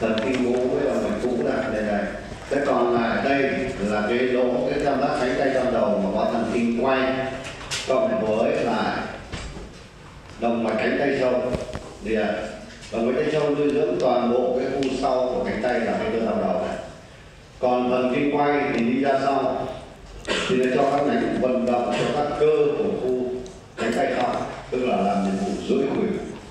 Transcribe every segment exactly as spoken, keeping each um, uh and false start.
thần kinh bố với là mạch cũ này đây này. Thế còn lại đây là cái lỗ, cái tam giác cánh tay trong đầu mà có thần kinh quay cộng với lại động mạch cánh tay sau thì động mạch cánh tay sau nuôi dưỡng toàn bộ cái khu sau của cánh tay là cái cơ tam đầu này. Còn thần kinh quay thì đi ra sau thì để cho các nhánh vận động cho các cơ của khu cánh tay sau, tức là làm nhiệm vụ duỗi khuỷu.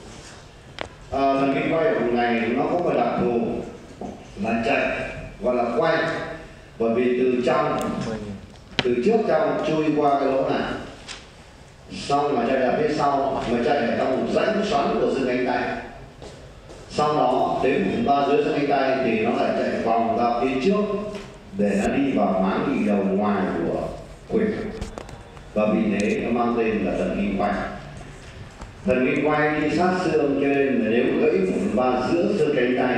À, thần kinh quay ở vùng này nó có một đặc thù là chạy gọi là quay, bởi vì từ trong từ trước trong chui qua cái lỗ này, xong mà chạy ra phía sau, mà chạy ở trong một rãnh xoắn của xương cánh tay, sau đó đến vùng ba dưới xương cánh tay thì nó lại chạy vòng ra phía trước để nó đi vào máng nhị đầu ngoài của khuỷu, và vì thế nó mang tên là thần kinh quay. Thần kinh quay đi sát xương, cho nên nếu gãy vùng ba giữa xương cánh tay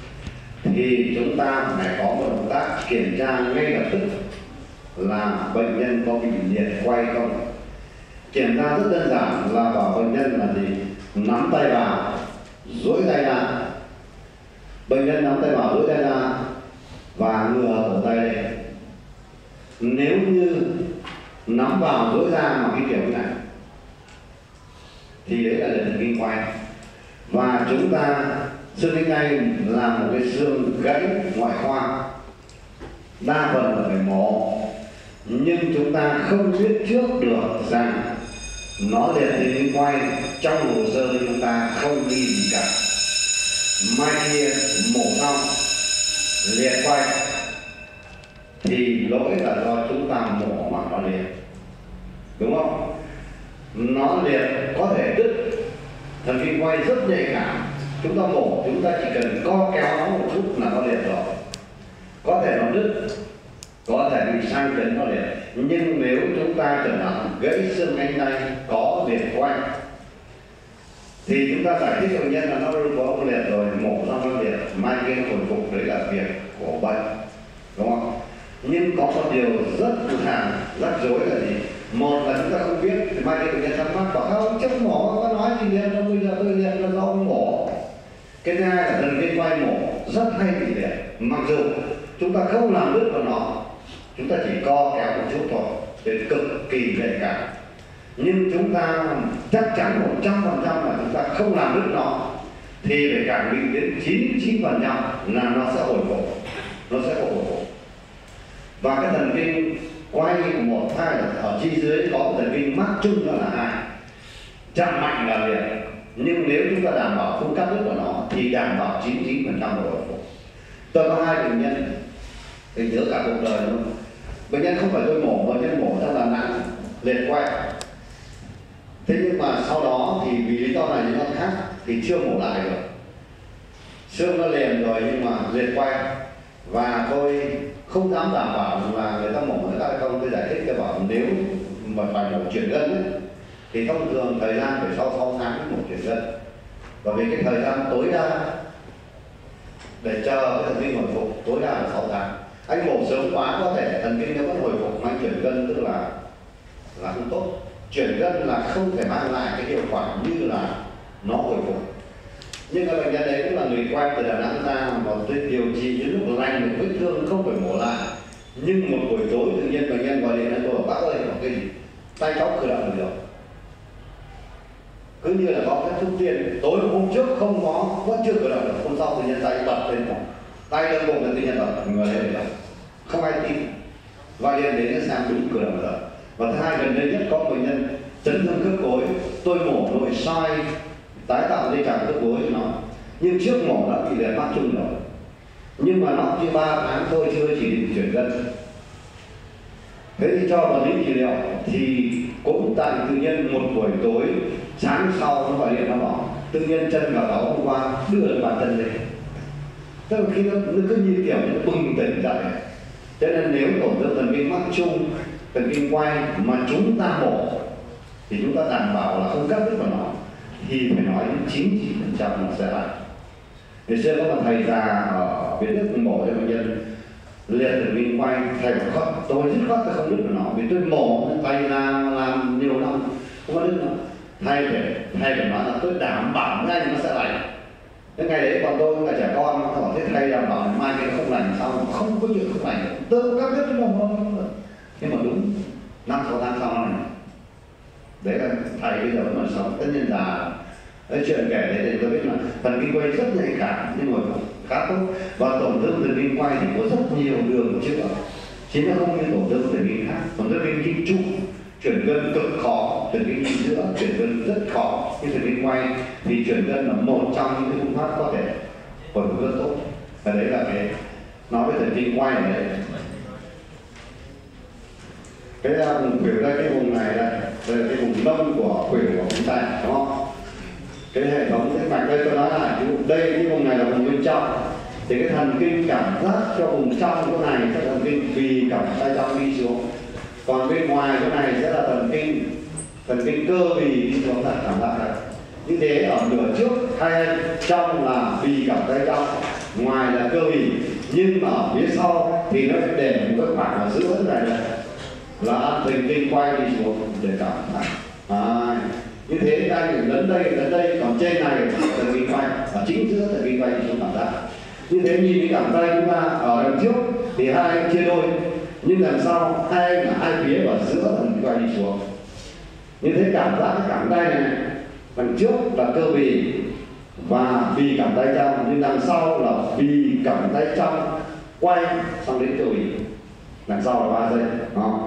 thì chúng ta phải có một động tác kiểm tra ngay lập tức là bệnh nhân có bị liệt quay không. Kiểm tra rất đơn giản là bảo bệnh nhân là gì? Nắm tay vào, duỗi tay ra. Bệnh nhân nắm tay vào, duỗi tay ra và ngửa cổ tay lên. Nếu như nắm vào, duỗi ra mà cái kiểu này thì đấy là thần kinh quay. Và chúng ta, xương cánh tay là một cái xương gãy ngoại khoa, đa phần là phải mổ, nhưng chúng ta không biết trước được rằng nó liệt thần kinh quay, trong hồ sơ chúng ta không ghi gì cả. Mai kia mổ xong liệt quay thì lỗi là do chúng ta mổ mà nó liệt, đúng không? Nó liệt có thể đứt, thần kinh quay rất nhạy cảm, chúng ta mổ chúng ta chỉ cần co kéo nó một chút là nó liệt rồi. Có thể nó đứt, có thể bị sang chấn nó liệt, nhưng nếu chúng ta chẳng hạn gãy xương cánh tay có liệt quay thì chúng ta giải thích bệnh nhân là nó có liệt rồi, mổ xong nó liệt, mai kia nó hồi phục, đấy là việc của bệnh, đúng không? Nhưng có một điều rất là rắc rối là gì? Một là chúng ta không biết, thì mai kia bệnh nhân thắc mắc bảo không chắc mổ có nói gì liệt đâu, bây giờ tôi liệt là do ông mổ. Cái thứ hai là thần kinh quay mổ rất hay bị liệt, mặc dù chúng ta không làm đứt vào nó, chúng ta chỉ co kéo một chút thôi, đến cực kỳ nhạy cảm, nhưng chúng ta chắc chắn một trăm phần trăm là chúng ta không làm đứt nó thì phải khẳng định đến chín mươi chín phần trăm là nó sẽ hồi phục, nó sẽ có hồi phục. Và cái thần kinh quay một hai là ở chi dưới có một thần kinh mắc chung đó là hai, chạm mạnh là liệt, nhưng nếu chúng ta đảm bảo không cắt đứt của nó thì đảm bảo chín mươi chín phần trăm là hồi phục. Tôi có hai bệnh nhân thì nhớ cả cuộc đời luôn. Bệnh nhân không phải tôi mổ, bệnh nhân mổ trong Đà Nẵng liệt quay. Thế nhưng mà sau đó thì vì lý do này lý do khác thì chưa mổ lại được. Xương nó liền rồi nhưng mà liệt quay, và tôi không dám đảm bảo là người ta mổ người ta không. Tôi giải thích cho bảo nếu mà phải mổ chuyển gân ấy, thì thông thường thời gian phải sau sáu tháng mới mổ chuyển gân, và vì cái thời gian tối đa để chờ cái thần kinh hồi phục tối đa là sáu tháng. Anh mổ sớm quá có thể thần kinh nó vẫn hồi phục, mà anh chuyển gân tức là là không tốt. Chuyển gân là không thể mang lại cái hiệu quả như là nó hồi phục. Nhưng các bệnh nhân đấy cũng là người quay từ Đà Nẵng ra, mà tôi điều trị đến lúc lành được vết thương không phải mổ lại, nhưng một buổi tối tự nhiên bệnh nhân gọi điện cho tôi bảo bác ơi, có cái gì tay cháu cử động được rồi, cứ như là có cái thông tin tối hôm trước không có, vẫn chưa cử động được, hôm sau tự nhiên tay bật lên, tay lên bụng là tự nhiên bật người lên được, không ai tin, gọi điện đến sang đúng cử động được. Và thứ hai, gần đây nhất có bệnh nhân chấn thương khớp gối, tôi mổ nội soi tái tạo dây chằng khớp gối cho nó, nhưng trước mổ đã bị liệt mắc chung rồi, nhưng mà nó chỉ ba tháng thôi, chưa chỉ định chuyển gân. Thế thì cho vật lý trị liệu thì cũng tại tự nhiên một buổi tối sáng sau nó gọi điện nó bảo tự nhiên chân và đó hôm qua đưa được bàn chân lên, tức là khi nó, nó cứ như kiểu nó bừng tỉnh dậy. Cho nên nếu tổn thương thần kinh mắc chung, thần kinh quay mà chúng ta mổ thì chúng ta đảm bảo là không cắt đứt vào nó thì phải nói đến chín mươi chín phần trăm nó sẽ lại. Ngày xưa có một thầy già ở Việt Đức mổ cho bệnh nhân liệt thần kinh quay, thầy bảo khóc, tôi dứt khoát tôi không đứt vào nó, vì tôi mổ thầy làm làm nhiều năm không có đứt nó. Thầy phải thầy phải nói là tôi đảm bảo ngay nó sẽ lành. Cái ngày đấy còn tôi là trẻ con, nó bảo thế là bảo mai cái nó không lành, sao không có chuyện không lành, tự các biết nó không. Nhưng mà đúng năm sáu tháng sau nó lành. Đấy là thầy bây giờ vẫn còn sống, tất nhiên là cái chuyện kể đấy thì tôi biết là thần kinh quay rất nhạy cảm nhưng mà khá tốt, và tổn thương thần kinh quay thì có rất nhiều đường chữa, chứ nó không như tổn thương thần kinh khác. Tổn thương thần kinh trụ chuyển gân cực khó, thần kinh nhị giữa chuyển gân rất khó, nhưng thần kinh quay thì chuyển gân là một trong những cái phương pháp có thể hồi phục rất tốt. Và đấy là cái nói về thần kinh quay này đấy. Cái vùng khuỷu đây, cái vùng này đây, đây là cái vùng lông của khuỷu của chúng ta, đúng không? Cái hệ thống cái mạch đây tôi nói là đây, cái vùng này là vùng bên trong, thì cái thần kinh cảm giác cho vùng trong chỗ này sẽ thần kinh vì cảm tay trong đi xuống, còn bên ngoài chỗ này sẽ là thần kinh thần kinh cơ vì đi xuống là cảm giác này. Như thế ở nửa trước hay trong là vì cảm tay trong, ngoài là cơ vì, nhưng mà ở phía sau thì nó để một cái khoảng ở giữa này này là thần kinh quay đi xuống để cảm giác. À, như thế anh lấn đây lấn đây, còn trên này là thần kinh quay, ở chính giữa thần kinh quay đi xuống cảm giác. Như thế nhìn cái cảm tay chúng ta ở đằng trước thì hai anh chia đôi, nhưng đằng sau hai anh là hai phía và giữa thần kinh quay đi xuống. Như thế cảm giác cái cảm tay này, đằng trước là cơ bì và bì cảm tay trong, nhưng đằng sau là bì cảm tay trong quay xong đến cơ bì, đằng sau là ba giây. Đó.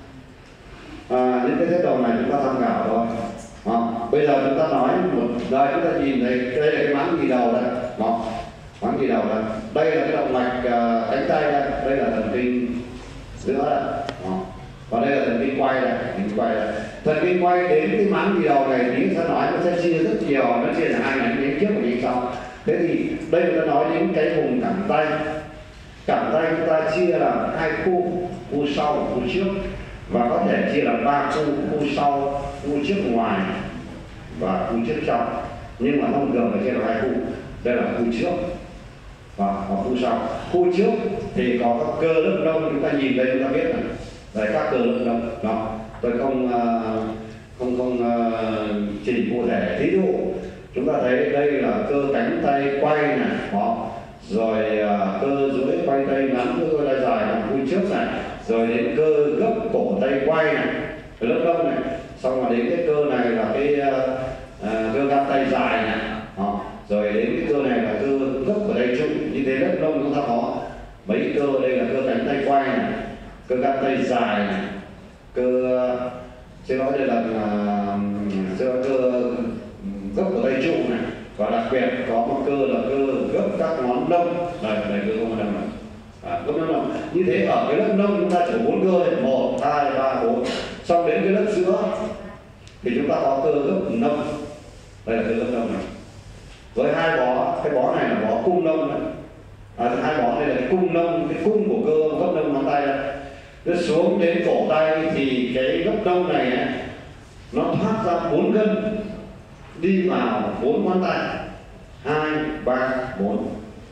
À, những cái thế đầu này chúng ta tham khảo thôi. Đó. Bây giờ chúng ta nói một đây, chúng ta nhìn thấy đây là cái máng nhì đầu đây. Đó. Máng nhì đầu đây, đây là cái động mạch uh, cánh tay đây, đây là thần kinh giữa đây. Đó. Và đây là thần kinh quay đây, thần kinh quay đây. Thần kinh quay đến cái máng nhì đầu này thì sẽ nói nó sẽ chia rất nhiều, nó chia là hai nhánh, nhánh trước và nhánh sau. Thế thì đây người ta nói đến cái vùng cẳng tay. Cẳng tay chúng ta chia làm hai khu, khu sau và khu trước, và có thể chia làm ba khu, khu sau, khu trước ngoài và khu trước trong, nhưng mà thông thường là chia làm hai khu. Đây là khu trước và, và khu sau. Khu trước thì có các cơ lớp lông, chúng ta nhìn đây chúng ta biết này, đây các cơ lớp lông. Đó, tôi không không không chỉ cụ thể. Thí dụ chúng ta thấy đây là cơ cánh tay quay này, đó, rồi cơ duỗi quay tay ngắn, cơ tay dài là khu trước này, rồi đến cơ gấp cổ tay quay này, cái lớp lông này, xong rồi đến cái cơ này là cái uh, cơ găng tay dài này, đó. Rồi đến cái cơ này là cơ gấp của tay trụ. Như thế lớp lông chúng ta có mấy cơ, đây là cơ cánh tay quay này, cơ găng tay dài này, cơ xin lỗi đây là uh, cơ gấp của tay trụ này, và đặc biệt có một cơ là cơ gấp các ngón lông, đây đây cơ ngón lông này. À, lông. Như thế ở cái lớp lông chúng ta chỉ bốn cơ này, một, hai, ba, bốn. Xong đến cái lớp giữa thì chúng ta có cơ gấp lông, đây là cơ gấp lông này. Với hai bó, cái bó này là bó cung lông này. À, hai bó đây là cái cung lông, cái cung của cơ gấp lông ngón tay đây. Nó xuống đến cổ tay thì cái gấp lông này, này nó thoát ra bốn gân đi vào bốn ngón tay, hai, ba, bốn.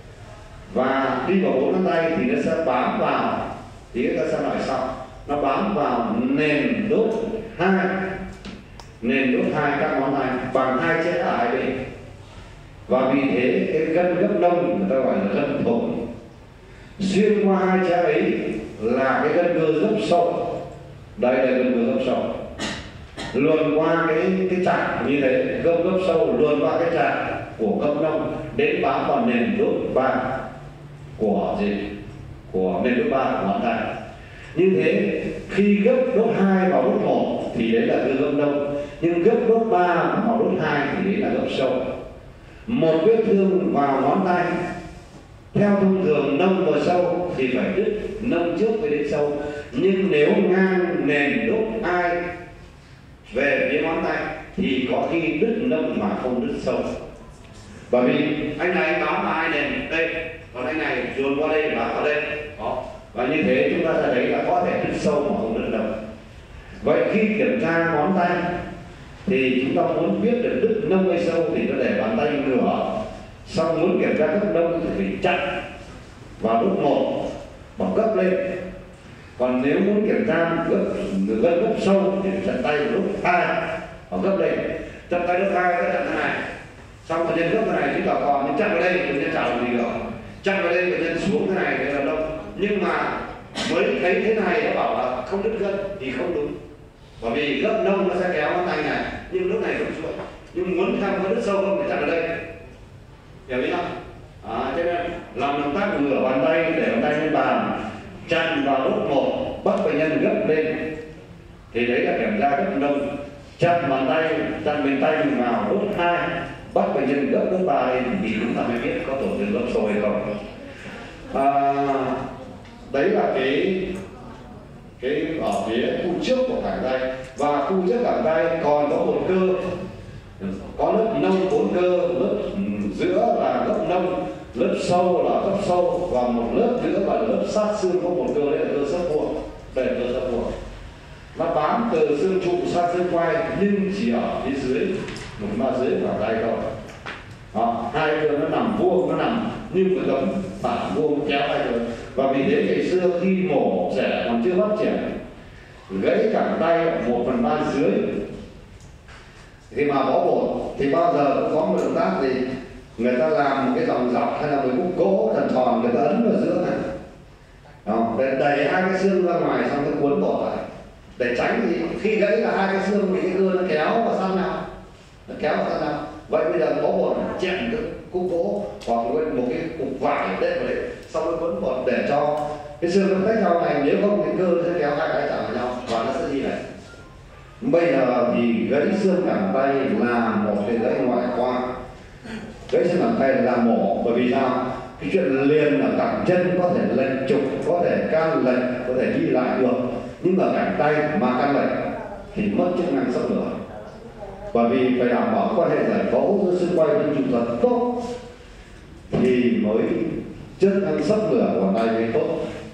Và đi vào bốn ngón tay thì nó sẽ bám vào, thì chúng ta sẽ nói sau, nó bám vào nền đốt hai, nền đốt hai các ngón tay bằng hai chén ở hai bên. Và vì thế cái gân gấp lông người ta gọi là gân thủng, xuyên qua hai chén ấy là cái gân cơ gấp sâu, đây là gân cơ gấp sâu, luồn qua cái cái chạc như thế, gấp gấp sâu luồn qua cái chạc của gấp lông đến bám vào nền đốt ba của gì của nền đốt ba của ngón tay. Như thế khi gấp đốt hai vào đốt một thì đấy là cơ gấp lông, nhưng gấp đốt ba vào đốt hai thì đấy là gấp sâu. Một vết thương vào ngón tay theo thông thường nông và sâu thì phải đứt nông trước mới đến sâu, nhưng nếu ngang nền đốt hai về phía ngón tay thì có khi đứt nông mà không đứt sâu. Bởi vì anh này anh bám vào hai nền đây, còn anh này luồn qua đây và vào đây. Đó. Và như thế chúng ta sẽ thấy là có thể đứt sâu mà không đứt nông. Vậy khi kiểm tra ngón tay thì chúng ta muốn biết được đứt nông hay sâu thì nó để bàn tay ngửa, xong muốn kiểm tra gấp nông thì phải chặn vào đốt một và gấp lên. Còn nếu muốn kiểm tra gấp gấp, gấp sâu thì chặn tay vào đốt hai và gấp lên. Chặn tay đốt hai, ta chặn thế này, xong rồi lên gấp cái này chúng ta còn nhưng chặn vào đây thì chúng ta chào gì được, chặn vào đây thấy thế này nó bảo là không đứt gân thì không đúng, bởi vì gấp nông nó sẽ kéo ngón tay này, nhưng lúc này không chuỗi, nhưng muốn xem có đứt sâu không thì chặt ở đây, hiểu ý không? À, cho nên làm động tác ngửa bàn tay để bàn tay lên bàn, chặn vào đốt một, bắt bệnh nhân gấp lên, thì đấy là kiểm tra gấp nông. Chặn bàn tay, chặn bên tay mình vào đốt hai, bắt bệnh nhân gấp đốt ba lên thì chúng ta mới biết có tổn thương gấp sâu hay không. À, đấy là cái cái ở phía khu trước của cẳng tay, và khu trước cẳng tay còn có một cơ, có lớp nông bốn cơ, lớp giữa là lớp nông, lớp sâu là lớp sâu, và một lớp nữa là lớp sát xương có một cơ, đấy là cơ sấp buộc, đây là cơ sấp buộc. Nó bám từ xương trụ sang xương quai nhưng chỉ ở phía dưới, một ma dưới cẳng tay thôi. Đó, hai cơ nó nằm vuông, nó nằm như một giống tảng vuông kéo hai cơ. Và vì thế ngày xưa khi mổ trẻ còn chưa phát triển, gãy cẳng tay một phần ba dưới, khi mà bó bột thì bao giờ cũng có một động tác gì, người ta làm một cái dòng dọc hay là một khúc gỗ tròn tròn, người ta ấn vào giữa này. Đó, để đẩy hai cái xương ra ngoài xong cái cuốn bột lại, để tránh gì khi gãy là hai cái xương thì cái cơ nó kéo vào sát nhau, nó kéo vào sát nhau. Vậy bây giờ bó bột chèn cái khúc gỗ hoặc một cái cục vải đệm vào đấy, xong cái cuốn bột để cho cái xương nó tách nhau này, nếu không thì cơ nó sẽ kéo hai cái chạm vào nhau và nó sẽ đi này. Bây giờ thì gãy xương cẳng tay là một cái gãy ngoại khoa, gãy xương cẳng tay là mổ, bởi vì sao? Cái chuyện liền ở cẳng chân có thể lệch trục, có thể can lệch, có thể đi lại được, nhưng ở cẳng tay mà can lệch thì mất chức năng sấp lửa, bởi vì phải đảm bảo quan hệ giải phẫu giữa xương quai với trụ thật tốt thì mới chức năng sấp lửa của tay mới tốt.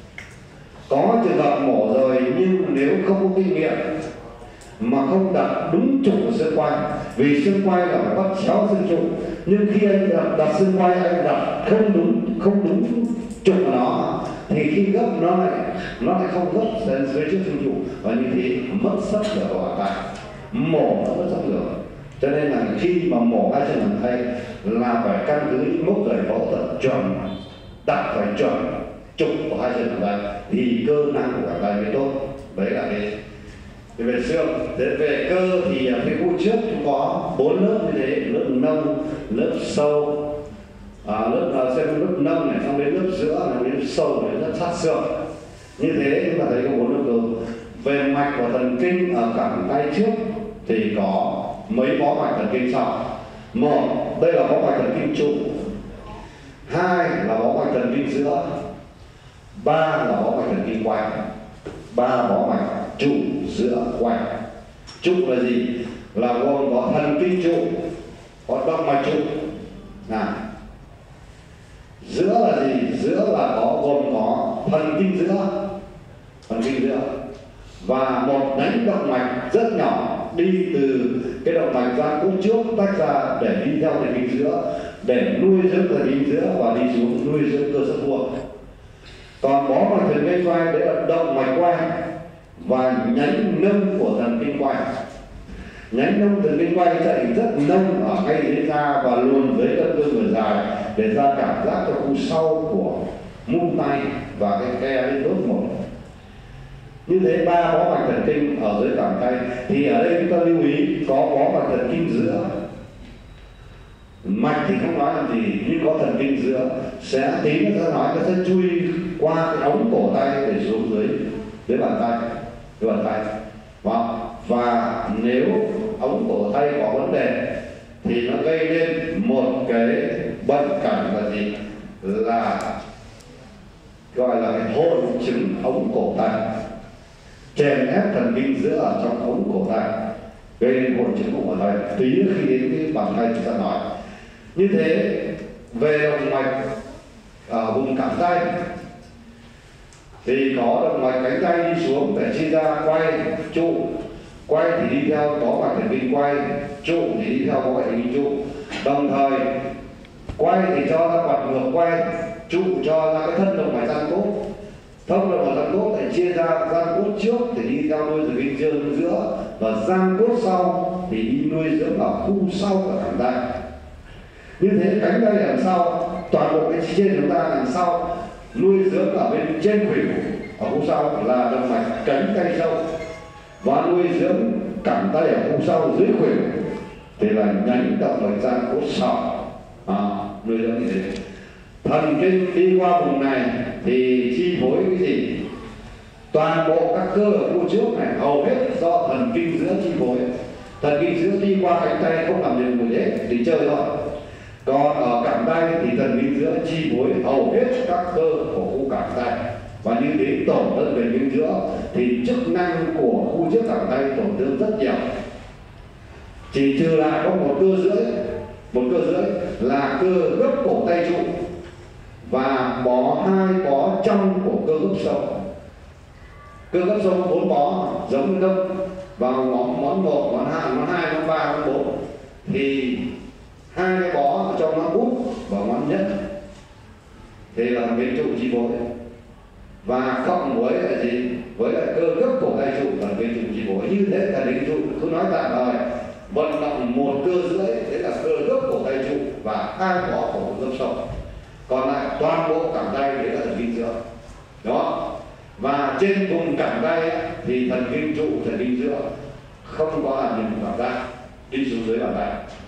Có trường hợp mổ rồi nhưng nếu không có kinh nghiệm mà không đặt đúng trục của xương quai, vì xương quai là phải bắt chéo xương trụ, nhưng khi anh đặt, đặt xương quai anh đặt không đúng không đúng trục của nó thì khi gấp nó lại nó lại không gấp đến dưới trước xương trụ, và như thế mất sấp lửa của bàn tay, mổ nó mất sấp lửa. Cho nên là khi mà mổ hai chân bàn tay là phải căn cứ những mốc giải phẫu thật chuẩn, đặt phải chuẩn trục của hai chân bàn tay thì cơ năng của bàn tay mới tốt. Đấy là cái về xương. Thế về cơ thì cái khu trước chúng có bốn lớp như thế, lớp nông, lớp sâu, à, lớp xem lớp nông này, xong đến lớp giữa là đến sâu này, lớp sát xương. Như thế chúng ta thấy có bốn lớp cơ. Về mạch của thần kinh ở cẳng tay trước thì có mấy bó mạch thần kinh sau. Một, đây là bó mạch thần kinh trụ. Hai là bó mạch thần kinh giữa. Ba là bó mạch thần kinh quai. Ba bó mạch trụ giữa quai. Trụ là gì? Là gồm có thần kinh trụ, có động mạch trụ. Nào, giữa là gì? Giữa là có gồm có thần kinh giữa, thần kinh giữa và một nhánh động mạch rất nhỏ đi từ cái động mạch ra cốt trước tách ra để đi theo thần kinh giữa, để nuôi dưỡng thần kinh giữa và đi xuống nuôi dưỡng cơ sở buộc. Còn bó mạch thần kinh quai đấy là động mạch quai và nhánh nông của thần kinh quai. Nhánh nông thần kinh quai chạy rất nông ở ngay dưới da và luồn dưới cơ cơ người dài để ra cảm giác cho khu sau của mu tay và cái ke đến đốt một. Như thế ba bó mạch thần kinh ở dưới cẳng tay, thì ở đây chúng ta lưu ý có bó mạch thần kinh giữa. Mạch thì không nói làm gì, nhưng có thần kinh giữa. Sẽ tí nữa sẽ nói nó sẽ chui qua cái ống cổ tay để xuống dưới dưới bàn tay, dưới bàn tay. Và, và nếu ống cổ tay có vấn đề thì nó gây nên một cái bệnh cảnh là gì? Là gọi là cái hội chứng ống cổ tay, chèn ép thần kinh giữa ở trong ống cổ tay, gây nên hội chứng ống cổ tay. Tí khi đến cái bàn tay chúng ta nói. Như thế về động mạch ở vùng cẳng tay thì có động mạch cánh tay đi xuống để chia ra quay, trụ. Quay thì đi theo có mạch thần kinh quay, trụ thì đi theo có mạch thần kinh trụ. Đồng thời quay thì cho ra quạt ngược quay, trụ cho ra cái thân động mạch răng cốt. Thông động mạch răng cốt để chia ra răng cốt trước thì đi theo nuôi thần kinh dương giữa, và răng cốt sau thì đi nuôi dưỡng ở khu sau của cẳng tay. Như thế cánh tay đằng sau, toàn bộ cái trên chúng ta đằng sau nuôi dưỡng ở bên trên khuỷu, ở khúc sau là động mạch cánh tay sâu, và nuôi dưỡng cẳng tay ở khúc sau dưới khuỷu thì là nhánh động mạch ra cốt sọ, à, nuôi dưỡng như thế. Thần kinh đi qua vùng này thì chi phối cái gì? Toàn bộ các cơ ở khu trước này hầu hết do thần kinh giữa chi phối. Thần kinh giữa đi qua cánh tay không làm việc gì hết, thì chơi thôi. Còn ở cẳng tay thì thần kinh giữa chi phối hầu hết các cơ của khu cẳng tay, và như thế tổn thương về kinh giữa thì chức năng của khu trước cẳng tay tổn thương rất nhiều. Chỉ trừ lại có một cơ rưỡi, một cơ rưỡi là cơ gấp cổ tay trụ và bó hai bó trong của cơ gấp sống. Cơ gấp sống bốn bó giống như đông, vào món món một, món hai, món hai, món ba, món bốn thì hai cái bó trong nó út và ngón nhất thì là bên trụ chi phối, và cộng với là gì? Với lại cơ gấp cổ tay trụ là bên trụ chi phối. Như thế là bên trụ cứ nói tạm thời vận động một cơ rưỡi, đấy là cơ gấp cổ tay trụ và hai bó cổ gấp sống. Còn lại toàn bộ cẳng tay đấy là thần kinh giữa. Đó. Và trên vùng cẳng tay thì thần kinh trụ, thần kinh giữa không có làm những cảm giác đi xuống dưới bàn tay.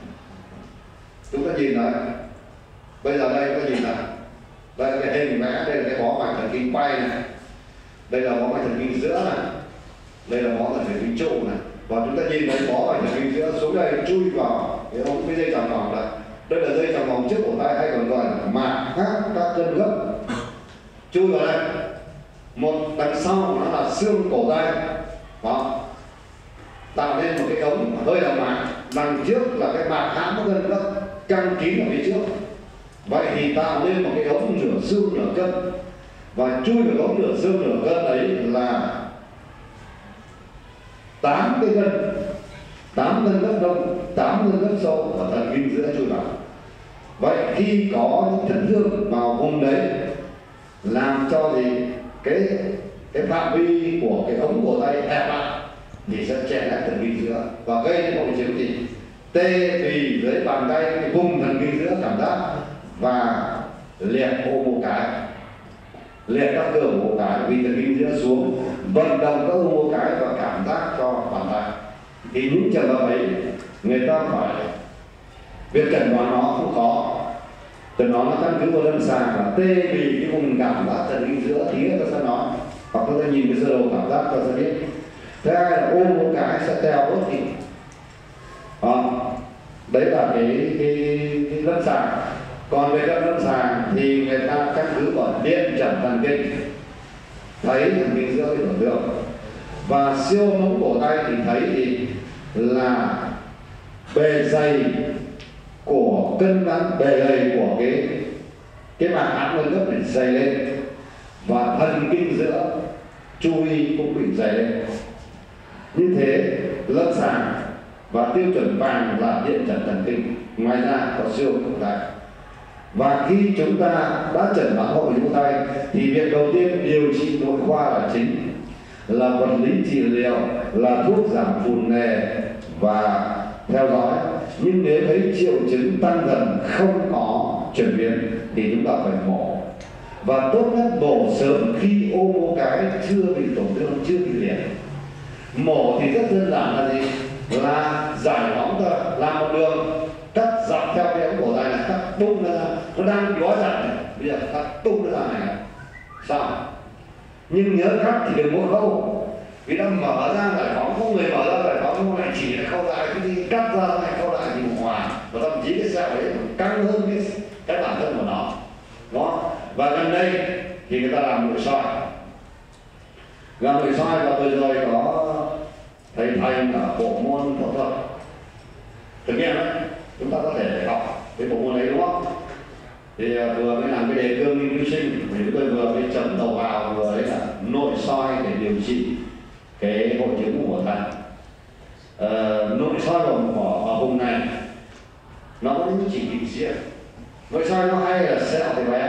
Chúng ta nhìn này, bây giờ đây có nhìn này, đây là cái hình vẽ, đây là cái bó mạch thần kinh quay này, đây là bó mạch thần kinh giữa này, đây là bó mạch thần kinh trụ này, và chúng ta nhìn thấy bó mạch thần kinh giữa xuống đây chui vào cái ống cái dây chằng vòng này. Đây là dây chằng vòng trước cổ tay hay còn gọi là mạc hát các cân gấp, chui vào đây. Một đằng sau nó là xương cổ tay, đó, tạo nên một cái ống hơi là mạc. Đằng trước là cái mạc hãm gân gấp căng kín ở phía trước. Vậy thì tạo nên một cái ống nửa xương nửa cân, và chui vào ống nửa xương nửa cân ấy là tám cái gân, tám gân gấp đông, tám gân gấp sâu và thần kinh giữa chui vào. Vậy khi có những chấn thương vào vùng đấy làm cho gì cái cái phạm vi của cái ống cổ tay hẹp lại thì sẽ chèn ép thần kinh giữa và gây nên hội chứng gì tê bì dưới bàn tay, cái vùng thần kinh giữa cảm giác, và liệt ô mô cái, liệt các cơ của mô cái vì thần kinh giữa xuống vận động các ô mô cái và cảm giác cho bàn tay. Thì những trường hợp ấy người ta phải việc chẩn đoán nó không khó, chẩn đoán nó căn cứ vào lâm sàng là tê bì cái vùng cảm giác thần kinh giữa thì người ta sẽ nói, hoặc chúng ta nhìn cái sơ đồ cảm giác ta sẽ biết. Thứ hai là ôm một cái sẽ teo bớt đi, à, đấy là cái, cái, cái lâm sàng. Còn về các lâm sàng thì người ta căn cứ vào điện chẩn thần kinh, thấy thần kinh giữa bị tổn thương, và siêu mống cổ tay thì thấy thì là bề dày của cân nặng, bề dày của cái cái mạc hãm gân gấp bị dày lên, và thần kinh giữa chui cũng bị dày lên. Như thế lâm sàng và tiêu chuẩn vàng là điện chẩn thần kinh, ngoài ra có siêu cổ tay. Và khi chúng ta đã chẩn đoán hội cổ tay thì việc đầu tiên điều trị nội khoa là chính, là vật lý trị liệu, là thuốc giảm phù nề và theo dõi. Nhưng nếu thấy triệu chứng tăng dần không có chuyển biến thì chúng ta phải mổ, và tốt nhất mổ sớm khi ô mô cái chưa bị tổn thương, chưa bị liệt. Mổ thì rất đơn giản là gì? Là giải phóng ra, làm một đường cắt dọc theo cái ống cổ tay này, cắt bung ra, nó đang gói chặt này, bây giờ cắt tung ra này, sao? Nhưng nhớ cắt thì đừng có khâu, vì nó mở ra giải phóng, không người mở ra giải phóng, không lại chỉ khâu lại, cái gì cắt ra lại khâu lại thì một hòa, và thậm chí cái sẹo ấy căng hơn cái, cái bản thân của nó. Đó. Và gần đây thì người ta làm nội soi, làm nội soi và vừa rồi có thầy thầy cả bộ môn phẫu thuật thực nghiệm đấy, chúng ta có thể học cái bộ môn đấy đúng không? Thì vừa mới làm cái đề cương nghiên cứu sinh, thì chúng tôi vừa mới chấm đầu vào, vừa đấy là nội soi để điều trị cái hội chứng của ta. Ờ, nội soi vào, vào, vào vùng này nó có những chỉ định riêng. Nội soi nó hay là sẹo thì bé,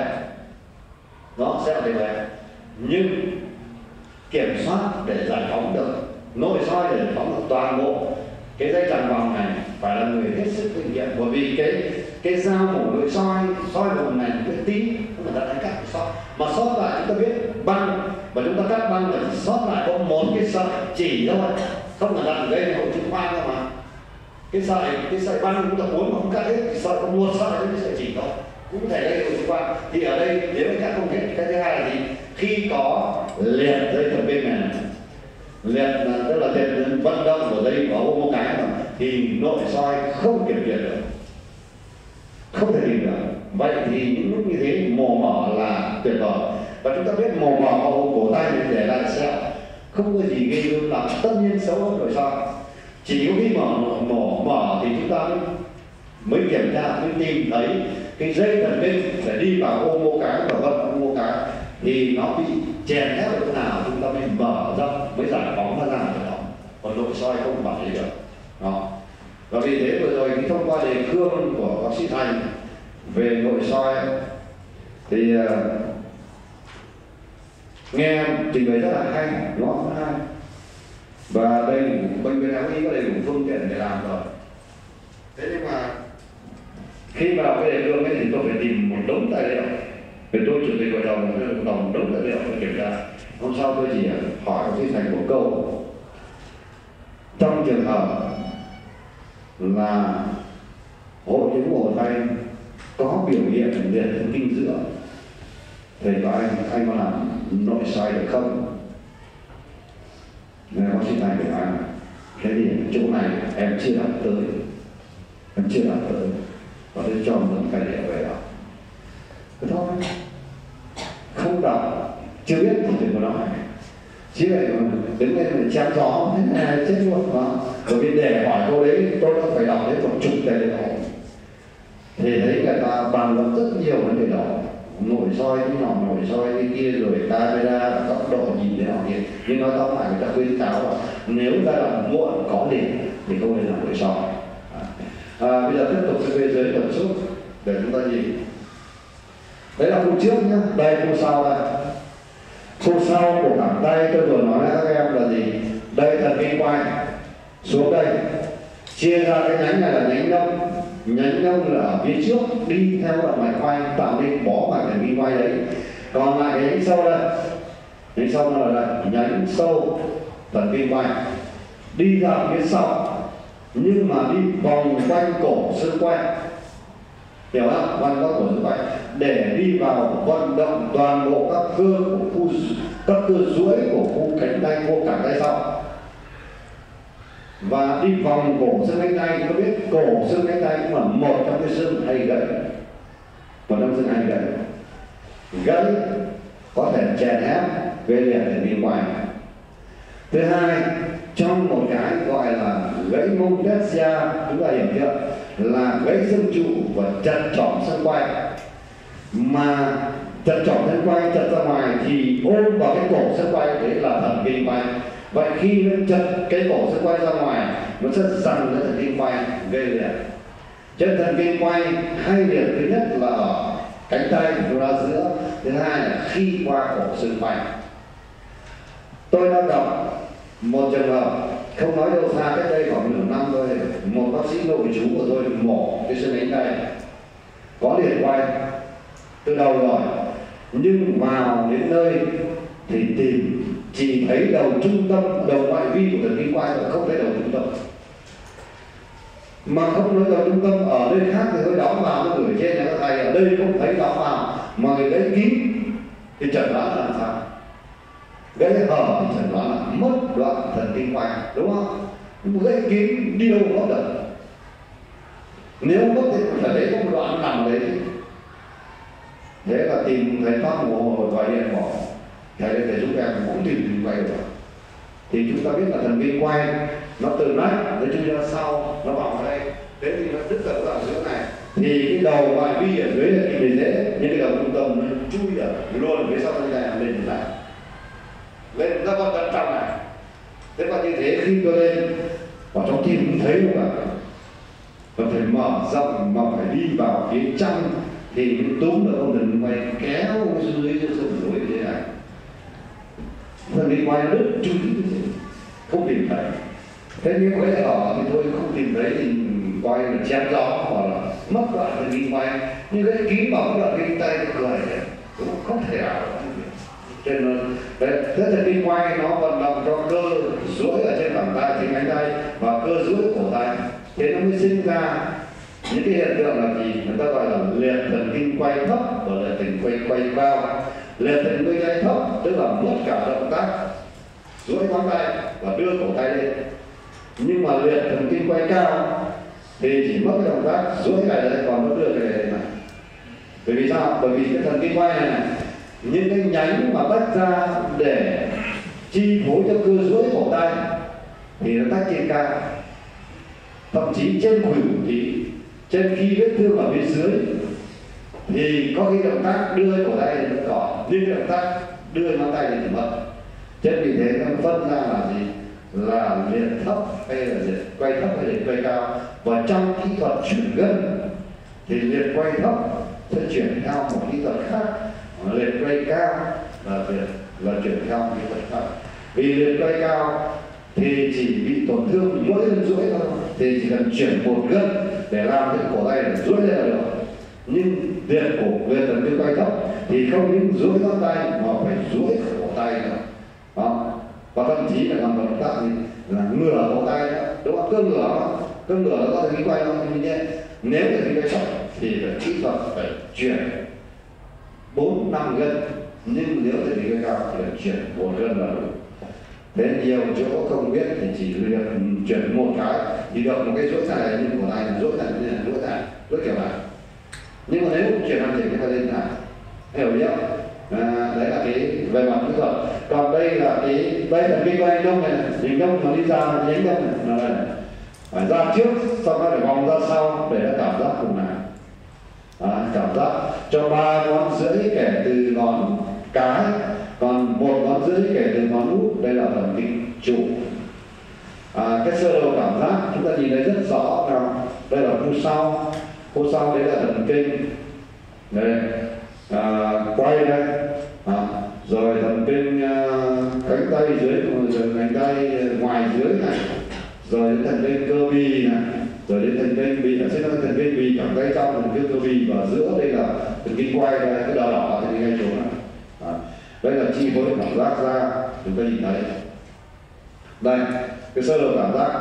nó sẹo thì bé, nhưng kiểm soát để giải phóng được, nội soi để giải phóng được toàn bộ cái dây chằng vòng này phải là người hết sức kinh nghiệm, bởi vì cái cái dao mổ nội soi soi vùng này cái tí người ta đánh cắt sót, mà sót lại chúng ta biết băng và chúng ta cắt băng phải sót lại có một cái sợi chỉ thôi, không là đặt gây hội chứng khoan đâu mà. Cái sợi cái sợi băng chúng ta uốn mà không cắt hết, sợi có một sợi cái sợi chỉ thôi cũng thể gây hội chứng khoan. Thì ở đây nếu cắt không hết, cái thứ hai là gì? Khi có liệt dây thần kinh này, liệt là tức là liệt vận động của dây có một cái mà thì nội soi không kiểm duyệt được, không thể tìm được. Vậy thì những lúc như thế mổ mở là tuyệt vời. Và chúng ta biết mổ mở vào cổ tay để lại sẹo không có gì ghê gớm lắm, tất nhiên xấu hơn nội soi. Chỉ có khi mở mổ mở thì chúng ta mới, mới kiểm tra, mới tìm thấy cái dây thần kinh để đi vào ô mô cái và vận ô mô cái thì nó bị chèn ép ở chỗ nào chúng ta mới mở rộng, mới giải phóng nó ra ở đó. Còn nội soi không bảo gì được đó. Và vì thế vừa rồi cái thông qua đề cương của bác sĩ Thành về nội soi thì uh, nghe trình bày rất là hay, nó rất hay. Và đây bệnh viện Đại học Y có đầy đủ phương tiện để làm rồi. Thế nhưng mà khi vào cái đề cương ấy thì tôi phải tìm một đống tài liệu. Vì tôi chủ tịch hội đồng, hội đồng đống tài liệu để kiểm tra. Hôm sau tôi chỉ hỏi bác sĩ Thành một câu: trong trường hợp là hội chứng cổ tay có biểu hiện liệt thần kinh giữa thì có anh anh có làm nội soi được không? Nên bác sĩ Thành của anh thế thì chỗ này em chưa đạt tới, em chưa đạt tới, và tôi cho một tài liệu về đó. Thế thôi, không đọc, chưa biết thì đừng có nói. Chứ lại đứng lên để chém gió thế này chết luôn mà. Bởi vì để hỏi cô đấy tôi đã phải đọc đến một chục tài liệu thì thấy người ta bàn luận rất nhiều vấn đề đó, nội soi như nọ, nội soi như kia, rồi camera tốc độ nhìn thế nào kia. Nhưng nói tóm lại người ta khuyến cáo là nếu giai đoạn muộn có liền thì không nên làm nội soi. À, bây giờ tiếp tục sẽ về dưới tần suất để chúng ta nhìn. Đấy là khu trước nhé, đây khu sau đây. Khu sau của cẳng tay tôi vừa nói với các em là gì? Đây thần kinh quay xuống đây, chia ra cái nhánh này là nhánh nông, nhánh nông là ở phía trước đi theo động mạch quay tạo nên bó mạch thần kinh quay đấy. Còn lại cái nhánh sâu đây, nhánh sâu nó là đây, nhánh sâu thần kinh quay đi ra phía sau nhưng mà đi vòng quanh cổ xương quay, hiểu không? Quanh các cổ xương quay để đi vào vận động toàn bộ các cơ của khu, các cơ duỗi của khu cánh tay, khu cẳng tay sau, và đi vòng cổ xương cánh tay. Chúng ta biết cổ xương cánh tay cũng là một trong cái xương hay gãy, một trong xương hay gãy. Gãy có thể chèn ép gây liệt thần kinh quay. Thứ hai, trong một cái gọi là gãy mông fascia, chúng ta hiểu chưa, là gãy xương trụ và chật chỏm xương quay. Mà chật chỏm xương quay chật ra ngoài thì ôm vào cái cổ xương quay, đấy là thần kinh quay. Vậy khi nó chật cái cổ xương quay ra ngoài, nó sẽ dằn cái thần kinh quay gây liệt. Chân thần kinh quay hay liệt thứ nhất là ở cánh tay của ra giữa, thứ hai là khi qua cổ xương quay. Tôi đã gặp một trường hợp không nói đâu xa, cách đây khoảng nửa năm thôi, một bác sĩ nội trú của tôi mổ cái xương cánh tay có liệt quay từ đầu rồi, nhưng vào đến nơi thì tìm chỉ thấy đầu trung tâm, đầu ngoại vi của thần kinh quay và không thấy đầu trung tâm. Mà không nói đầu trung tâm, ở nơi khác thì hơi đóng vào, nó gửi trên này các thầy, ở đây không thấy đóng vào mà người đấy kín thì chẩn đoán là làm sao? Gãy hở thì chẩn đoán là mất đoạn thần kinh quay, đúng không? Gãy kín đi đâu mất được. Nếu mất thì phải lấy có một đoạn nằm đấy. Thế là tìm thầy Pháp mùa hồi gọi điện bỏ, thầy đây thầy giúp em cũng tìm thần kinh quay rồi. Thì chúng ta biết là thần kinh quay nó từ nách nó chui ra sau, nó vào đây, thế thì nó đứt ở đoạn giữa này. Thì cái đầu ngoại vi ở dưới là tìm dễ, nhưng cái đầu trung tâm nó chui ở luôn ở phía sau thân này lên lại. Lên ra con tận trong này. Thế còn như thế khi tôi lên vào trong tim cũng thấy luôn ạ. Và phải mở rộng mà phải đi vào phía trong thì túm được ông thần quay kéo xuống dưới dưới sườn núi như thế này. Thần đi quay nó đứt chui như thế, không tìm thấy. Thế nhưng với ở thì tôi không tìm thấy thì quay là chém gió hoặc là mất đoạn thần kinh quay. Nhưng cái kín vào cái đoạn kinh tay nó cười đấy, cũng không thể nào. Trên đấy, thế thần kinh quay nó vận động cho cơ duỗi ở trên cẳng tay, trên cánh tay và cơ duỗi cổ tay, thế nó mới sinh ra những cái hiện tượng là gì người ta gọi là liệt thần kinh quay thấp và liệt thần kinh quay cao. Liệt thần kinh quay thấp tức là mất cả động tác duỗi ngón tay và đưa cổ tay lên, nhưng mà liệt thần kinh quay cao thì chỉ mất cái động tác duỗi cái đấy, còn nó đưa cái này này. Bởi vì sao? Bởi vì cái thần kinh quay này, này những cái nhánh mà tách ra để chi phối cho cơ duỗi cổ tay thì nó tách trên cao, thậm chí trên khuỷu thì trên khi vết thương ở phía dưới thì có cái động tác đưa cổ tay lên vẫn còn, nhưng cái động tác đưa ngón tay lên thì mất. Trên vì thế nó phân ra là gì? Là liệt thấp hay là liệt quay thấp hay liệt quay cao. Và trong kỹ thuật chuyển gân thì liệt quay thấp sẽ chuyển theo một kỹ thuật khác, liệt quay cao là liệt là chuyển theo một kỹ thuật khác. Vì liệt quay cao thì chỉ bị tổn thương mỗi lần duỗi thôi, thì chỉ cần chuyển một gân để làm cho cổ tay để duỗi lên là được. Nhưng liệt cổ liệt thần kinh quay thấp thì không những duỗi ngón tay mà phải duỗi cổ tay nữa. Đó. Và thậm chí là làm một động tác gì là ngửa cổ tay nữa, đúng không? Cơ ngửa đó, cơ ngửa nó có thần kinh quay không? Nhưng nhé, nếu thần kinh quay thấp thì phải kỹ thuật phải chuyển bốn năm gân, nhưng nếu thần kinh quay cao thì phải chuyển một gân là đủ. Thế nhiều chỗ không biết thì chỉ việc chuyển một cái thì được một cái duỗi này, nhưng cổ tay là duỗi này như là duỗi này, duỗi kiểu này. Nhưng mà nếu chuyển làm thì phải lên này, hiểu chưa? À, đấy là cái về mặt kỹ thuật. Còn đây là cái đây là cái quay nông này, thì nông nó đi ra nhánh nông này, này, này. Phải ra trước, sau đó để vòng ra sau để nó cảm giác cùng này. À, cảm giác cho ba ngón rưỡi kể từ ngón cái, còn một ngón rưỡi kể từ ngón út, đây là thần kinh trụ. À, cái sơ đồ cảm giác chúng ta nhìn thấy rất rõ nào, đây là khu sau, khu sau đấy là thần kinh đây, à, quay đây, à, rồi thần kinh uh, cánh tay dưới, rồi cánh tay ngoài dưới này, rồi đến thần kinh cơ bì này, rồi đến thần kinh bì, ở trên đó thần kinh bì cẳng tay trong, thần kinh cơ bì, và giữa đây là thần kinh quay, đây cái đỏ đỏ thần kinh ngay xuống này. À, đây là chi phối cảm giác ra, chúng ta nhìn thấy đây cái sơ đồ cảm giác.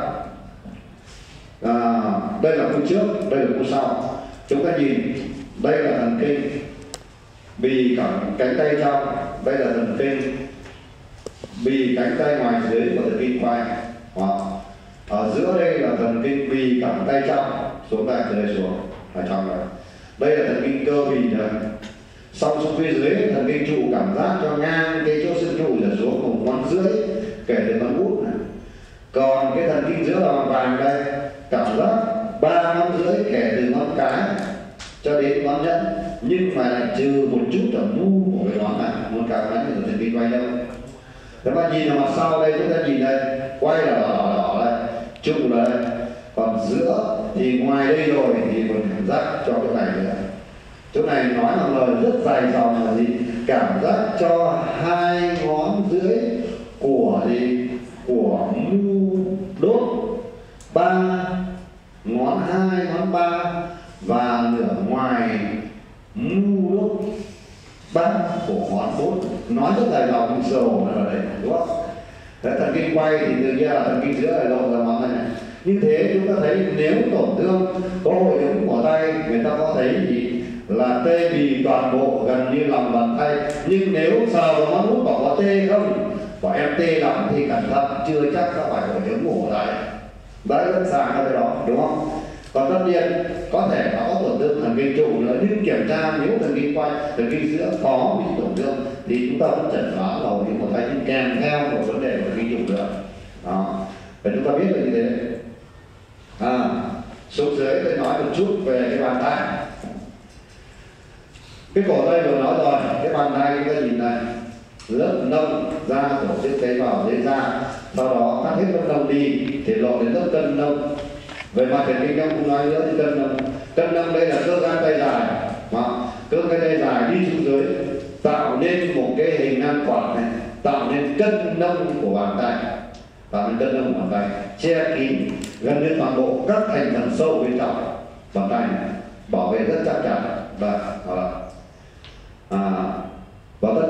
À, đây là khu trước, đây là khu sau. Chúng ta nhìn đây là thần kinh bì cẳng cánh tay trong, đây là thần kinh bì cánh tay ngoài dưới của thần kinh quay. Đó. Ở giữa đây là thần kinh bì cẳng tay trong, xuống đây từ đây xuống ở trong này. Đây là thần kinh cơ bì này. Xong xuống phía dưới thần kinh trụ cảm giác cho ngang cái chỗ xương trụ trở xuống một ngón rưỡi kể từ ngón út này. Còn cái thần kinh giữa là vàng vàng đây, cảm giác ba ngón rưỡi kể từ ngón cái cho đến ngón nhẫn, nhưng mà lại trừ một chút ở mu của cái ngón này, ngón cái ngón của thần kinh quay đâu. Các bạn nhìn vào mặt sau đây, chúng ta nhìn đây, quay là đỏ đỏ, đỏ đây, trụ là đây, còn giữa thì ngoài đây rồi thì còn cảm giác cho cái này nữa. Chỗ này nói bằng lời rất dài dòng là gì? Cảm giác cho hai ngón dưới của gì? Của mu đốt ba, ngón hai, ngón ba và nửa ngoài mu đốt ba của ngón bốn. Nói rất dài dòng nhưng sờ hổ là đấy, đúng không? Thế thần kinh quay thì tự nhiên là thần kinh giữa là lộ ra ngón này. Như thế chúng ta thấy nếu tổn thương có hội ứng của tay, người ta có thấy gì là tê bì toàn bộ gần như lòng bàn tay, nhưng nếu sờ vào ngón út bảo có tê không, bảo em tê lắm thì cẩn thận, chưa chắc đã phải hội ứng của tay. Đấy rất sáng cái đó, đúng không? Còn tất nhiên có thể nó có tổn thương thần kinh trụ nữa, nhưng kiểm tra nếu thần kinh quay, thần kinh giữa có bị tổn thương thì chúng ta vẫn chẩn đoán là hội ứng của tay, nhưng kèm theo một vấn đề của thần kinh trụ nữa. Đó, để chúng ta biết là như thế. À, xuống dưới tôi nói một chút về cái bàn tay. Cái cổ tay vừa nói rồi, cái bàn tay chúng ta nhìn này, lớp nông da tổ chức tế bào dưới da, sau đó cắt hết lớp nông đi thì lộ đến lớp cân nông. Về mặt thần kinh em cũng nói nữa thì cân nông, cân nông đây là cơ gan tay dài, mà cơ gan tay dài đi xuống dưới tạo nên một cái hình ăn quả này, tạo nên cân nông của bàn tay, tạo nên cân nông của bàn tay, che kín gần như toàn bộ các thành phần sâu bên trong bàn tay này, bảo vệ rất chắc chắn. Và à, và tất nhiên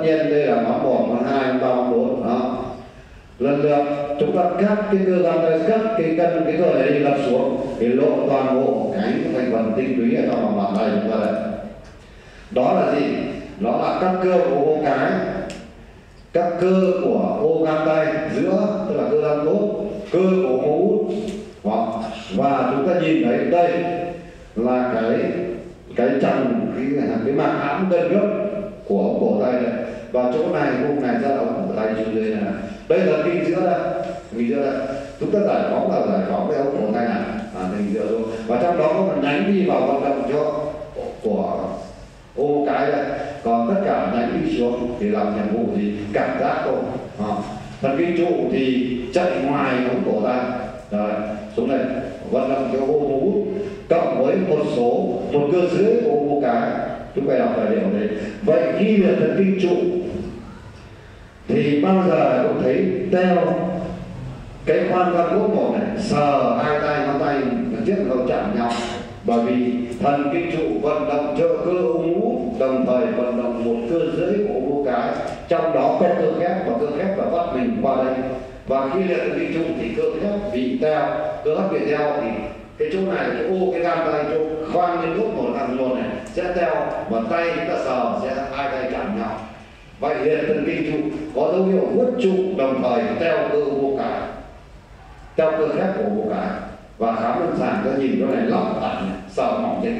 nhiên đây là ngón một, ngón hai, ngón ba, ngón bốn đó. Lần lượt chúng ta cắt cái cơ gan tay, cắt cái cân cái cơ này đi lật xuống để lộ toàn bộ cái thành phần tinh túy ở trong lòng bàn tay chúng ta đây. Đó là gì? Đó là các cơ của ô cái, các cơ của ô gan tay giữa, tức là cơ gan tốt, cơ của mô út. Và chúng ta nhìn thấy đây là cái cái chằng cái, cái màng hãm gân gấp của ống cổ tay này, và chỗ này vùng này ra là ống cổ tay xuống dưới này. Đây là kinh giữa đây, kinh giữa đây. Chúng ta giải phóng là giải phóng cái ống cổ tay này, à, kinh giữa luôn. Và trong đó có một nhánh đi vào vận động cho của ô cái đây, còn tất cả nhánh đi xuống thì làm nhiệm vụ gì cảm giác thôi. À. Thần kinh trụ thì chạy ngoài ống cổ tay, rồi xuống đây vận động cho ô mô út cộng với một số một cơ dưới của ô cái. Chúng ta đọc tài liệu đấy. Vậy khi là thần kinh trụ thì bao giờ cũng thấy teo cái khoan gan cốt một này, sờ hai tay ngón tay trước không chạm nhau, bởi vì thần kinh trụ vận động cho cơ ô mũ, đồng thời vận động một cơ dưới của ô cái, trong đó có cơ khép, và cơ khép là bắt mình qua đây. Và khi liệt thần kinh trụ thì cơ khép bị teo, cơ hấp bị teo thì cái chỗ này, cái ô cái gan tay, chỗ khoan lên cốt một thằng một này sẽ teo, và tay chúng ta sờ sẽ hai tay chạm nhau. Vậy liệt thần kinh trụ có dấu hiệu hút trụ, đồng thời teo cơ ô cái, teo cơ khép của ô cái. Và khám lâm sàng ta nhìn cái này lỏng tản, sờ mỏng trên.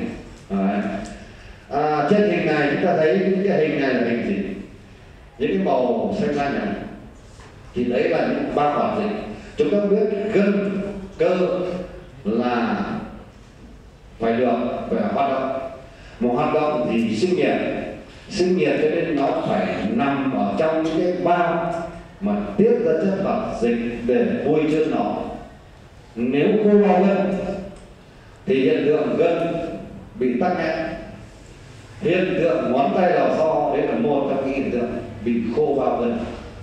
À, trên hình này chúng ta thấy những cái hình này là hình gì? Những cái màu xanh xanh này thì đấy là những ba hoạt dịch. Chúng ta biết gân cơ là phải được, phải hoạt động. Một hoạt động thì sinh nhiệt, sinh nhiệt cho nên nó phải nằm ở trong những cái bao mà tiết ra chất vật dịch để bôi trơn nó. Nếu khô bao gân thì hiện tượng gân bị tắc nghẽn. Hiện tượng ngón tay lò xo đấy là một trong những hiện tượng bị khô bao gân.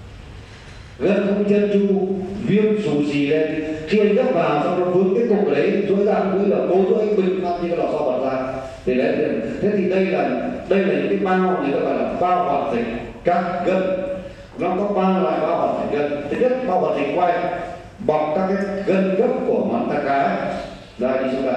Gân không chân chu, viêm xù xì lên, khi anh gấp vào xong nó vướng cái cục đấy, rối ra cuối là cố rối bình phát như cái lò xo bật ra. Thì đấy, thế thì đây là đây là những cái bao người ta gọi là bao hoạt dịch các gân. Nó có ba loại bao hoạt dịch gân. Thứ nhất, bao hoạt dịch quay bọc các cái gân gấp của ngón tay cái đây đi xuống đây,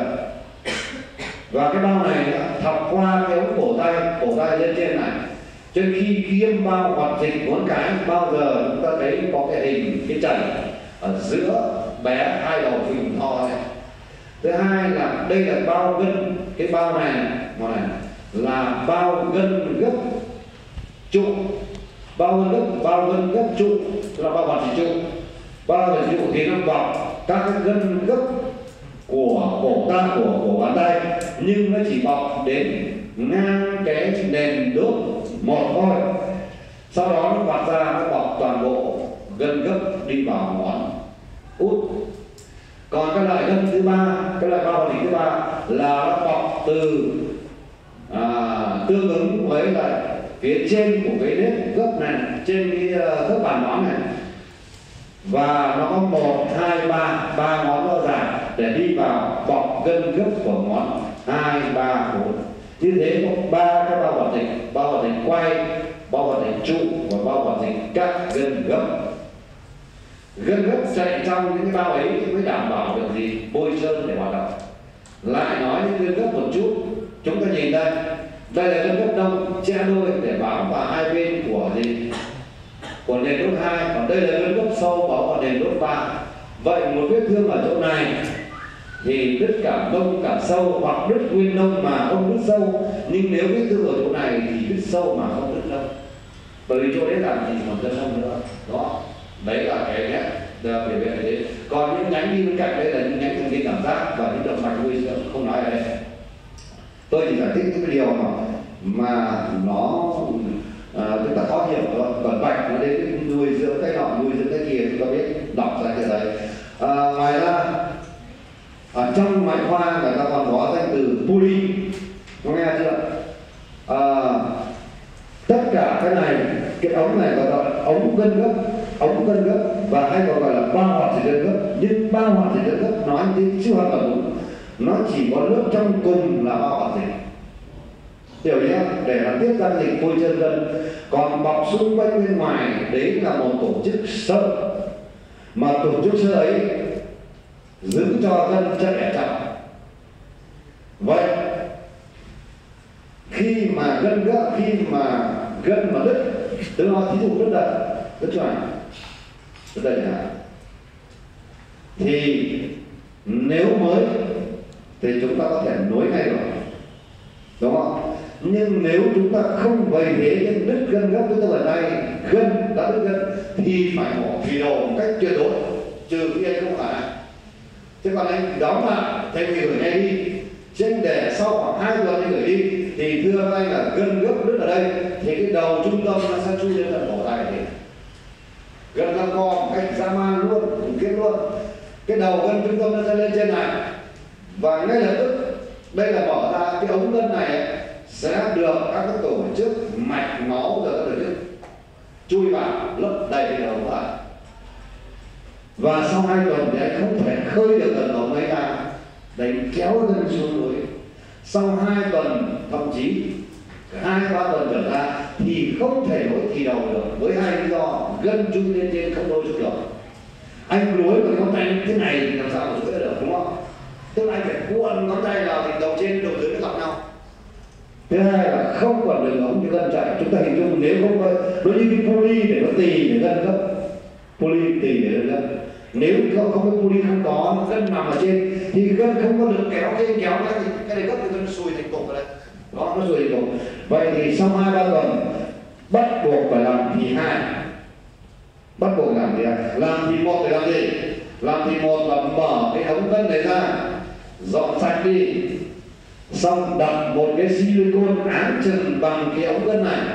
và cái bao này thọc qua cái ống cổ tay, cổ tay lên trên này. Cho nên khi kiêm bao hoạt dịch ngón cái, bao giờ chúng ta thấy có cái hình cái chảy ở giữa bé hai đầu phình to này. Thứ hai là đây là bao gân, cái bao này này là bao gân gấp trụ, bao gân gấp bao gân gấp trụ là bao hoạt dịch trụ. Bao hoạt dịch trụ thì nó bọc các cái gân gấp của cổ tay, của cổ bàn tay, nhưng nó chỉ bọc đến ngang cái nền đốt một thôi. Sau đó nó vặt ra, nó bọc toàn bộ gân gấp đi vào ngón út. Còn cái loại gân thứ ba, cái loại bao hoạt dịch thứ ba là nó bọc từ à, tương ứng với lại phía trên của cái nếp gấp này, trên cái uh, gấp bàn ngón này, và nó có một hai ba ba ngón nó dài để đi vào bọc gân gấp của ngón hai ba bốn. Như thế có ba cái bao hoạt dịch: bao hoạt dịch quay, bao hoạt dịch trụ và bao hoạt dịch các gân gấp. Gân gấp chạy trong những cái bao ấy mới đảm bảo được gì bôi trơn để hoạt động. Lại nói những gân gấp một chút, chúng ta nhìn đây, đây là gân gấp đông che đôi để bám vào hai bên của gì của nền đốt hai, còn đây là gân gấp sâu bám vào nền đốt ba. Vậy một vết thương ở chỗ này thì đứt cả đông cả sâu, hoặc đứt nguyên đông mà không đứt sâu. Nhưng nếu vết thương ở chỗ này thì đứt sâu mà không đứt đông, bởi vì chỗ đấy làm gì còn chân không nữa. Đó, đấy là cái nét để về đấy. Còn những nhánh đi bên cạnh đây là những nhánh thần kinh cảm giác và những động mạch nuôi dưỡng, không nói ở đây. Tôi chỉ giải thích những cái điều mà mà nó à, chúng ta khó hiểu thôi. Còn bạch nó đến nuôi dưỡng cái nọ, nuôi dưỡng cái kia, chúng ta biết đọc ra cái đấy. À, ngoài ra ở trong ngoại khoa người ta còn có danh từ poly, có nghe chưa? À, tất cả cái này, cái ống này gọi là ống gân gấp, ống gân gấp, và hay còn gọi là bao hoạt dịch gân gấp. Nhưng bao hoạt dịch gân gấp nói như chưa hoàn toàn đúng, nó chỉ có lớp trong cùng là bao hoạt dịch. hiểu nhé, để là tiết ra dịch môi chân gân. Còn bọc xung quanh bên ngoài đấy là một tổ chức sơ, mà tổ chức sơ ấy giữ cho gân chân đẻ chậm. Vậy khi mà gân gấp, khi mà gân mà đứt, tức là thí dụ đứt đây, đứt chỗ này, đứt đây chẳng hạn, thì nếu mới thì chúng ta có thể nối ngay được, đúng không? Nhưng nếu chúng ta không vậy thế, nhưng đứt gân gấp, tức là đây gân đã đứt gân thì phải mổ phì đầu một cách tuyệt đối, trừ khi anh không khả năng. Thế còn anh đóng lại thay vì gửi ngay đi, chứ anh để sau khoảng hai tuần anh gửi đi thì thưa các anh là gân gấp đứt ở đây thì cái đầu trung tâm nó sẽ chui lên tận cổ tay thì gân nó co một cách dã man luôn, khủng khiếp luôn. Cái đầu gân trung tâm nó sẽ lên trên này và ngay lập tức đây là mở ra cái ống gân này sẽ được các cái tổ chức mạch máu rồi các tổ chức chui vào lấp đầy cái đầu vào. Và sau hai tuần thì anh không thể khơi được tận ống ấy ra, đánh kéo gân xuống núi. Sau hai tuần, thậm chí hai ba tuần trở ra thì không thể nối thì đầu được, với hai lý do: gân chui lên trên không nối được. Anh nối với ngón tay thế này thì làm sao mà nối được, đúng không? Tức là anh phải cuộn ngón tay vào thì đầu trên đầu dưới nó gặp nhau. Thứ hai là không còn đường ống như gân chạy. Chúng ta hình dung nếu không có nó như cái pulley để nó tì để gân gấp, pulley tì để gân gấp. Nếu không có cái pulley không có, gân nằm ở trên thì gân không có được kéo cái kéo cái cái này gấp thì gân sùi thành cục rồi đấy. Đó, nó sùi thành cục. Vậy thì sau hai ba tuần bắt buộc phải làm thì hai. Bắt buộc làm gì ạ? Làm thì một để làm gì? Làm thì một là mở cái ống gân này ra, dọn sạch đi, xong đặt một cái silicone áng chừng bằng cái ống gân này,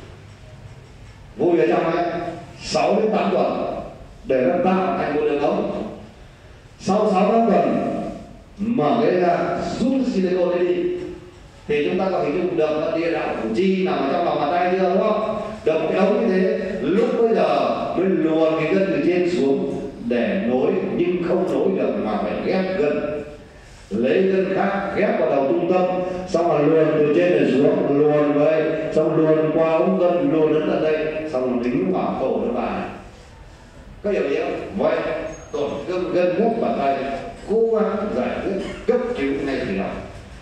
vui ở trong ấy sáu đến tám tuần để nó tạo thành một đường ống. Sau sáu tám tuần mở cái ra, rút silicone đi thì chúng ta có hình dung được là địa đạo củ chi nằm ở trong lòng bàn tay chưa, đúng không? Được cái ống như thế, lúc bây giờ mới luồn cái gân từ trên xuống để nối, nhưng không nối được mà phải ghép gân, lấy gân khác ghép vào đầu trung tâm, xong rồi luồn từ trên này xuống, luồn vào đây, xong luồn qua ống gân, luồn đến tận đây, xong rồi đính vào cổ nó vào. Có hiểu gì không? Vậy tổn thương gân gấp bàn tay cố gắng giải quyết cấp cứu ngay từ đầu,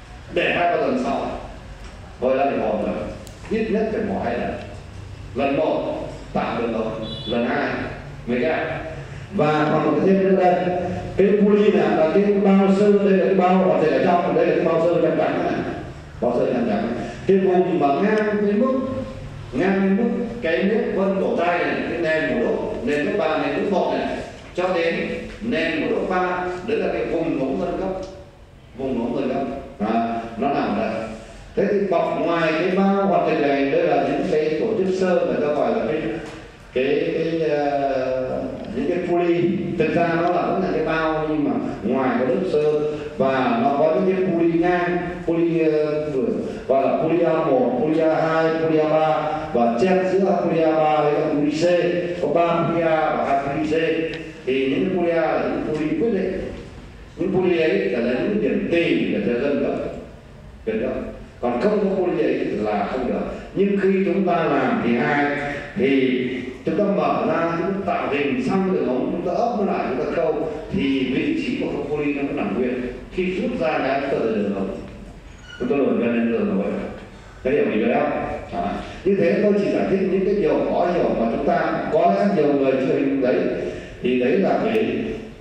để hai ba tuần sau hồi lại mổ rồi, ít nhất phải mổ hai lần. Lần một tạo đường ống, lần hai mới ghép. Và còn một cái thêm nữa đây, cái pulley này là cái bao sơ, đây là cái bao hoặc là ở trong, đây là cái bao sơ trong trắng này, bao sơ trong trắng. Cái vùng mà ngang cái mức, ngang cái mức cái nước vân cổ tay này, cái nền một độ, nền cấp ba, nền cấp một này, cho đến nền một độ ba, đấy là cái vùng ống gân cấp, vùng ống gân cấp, à, nó nằm ở đây. Thế thì bọc ngoài cái bao hoặc là này, đây là những cái tổ chức sơ người ta gọi là cái cái cái uh, những cái pulley. Thực ra nó là cũng là cái bao nhưng mà ngoài có lớp sơ, và nó có những cái pulley ngang, pulley uh, gọi là pulley A một, pulley A hai, pulley A ba, và chen giữa pulley A ba với pulley C, có ba pulley A và hai pulley C. Thì những pulley A là những pulley quyết định, những pulley ấy là những điểm tì để cho dân gấp, gần đó. Còn không có pulley ấy là không được. Nhưng khi chúng ta làm thì hai thì chúng ta mở ra, chúng ta tạo hình xong đường ống, chúng ta ấp nó lại, chúng ta khâu thì vị trí của cái pulley nó vẫn nằm nguyên. Khi rút ra cái chúng ta là đường ống, chúng ta đổi gần lên đường rồi. Thế hiểu mình rồi không? À, như thế tôi chỉ giải thích những cái điều khó hiểu mà chúng ta có lẽ nhiều người chưa hình đấy. Thì đấy là cái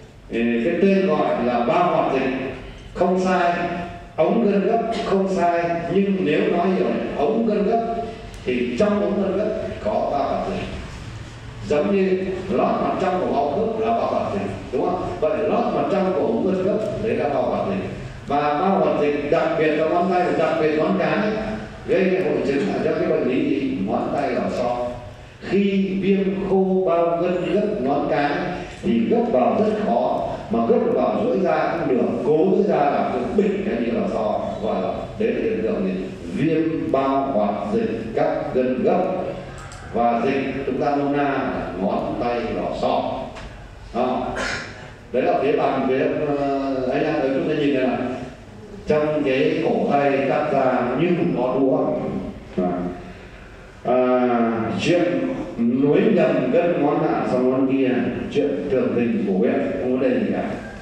cái tên gọi là bao hoạt dịch, không sai. Ống gân gấp không sai, nhưng nếu nói hiểu ống gân gấp thì trong ống gân gấp có bao hoạt dịch. Giống như lót mặt trong của bao khớp là bao hoạt dịch, đúng không? Vậy lót mặt trong của ống gân gấp đấy là bao hoạt dịch. Và bao hoạt dịch đặc biệt là ngón tay, đặc biệt ngón cái gây hội chứng là cho cái bệnh lý gì? Ngón tay lò xo. Khi viêm khô bao gân gấp ngón cái thì gấp vào rất khó, mà gấp vào rỗi ra không được, cố rỗi ra là cái bịch cái như là so, gọi là đấy là hiện tượng gì? Viêm bao hoạt dịch các gân gấp. Và dịch chúng ta nôm na là ngón tay lò xo. Đó. Đấy là phía bàn phía ấy là chúng ta nhìn này là trong cái cổ tay cắt ra như có đũa. À, chuyện nối nhầm gân ngón nạ sang ngón kia, chuyện thường tình của biết không có đề gì cả,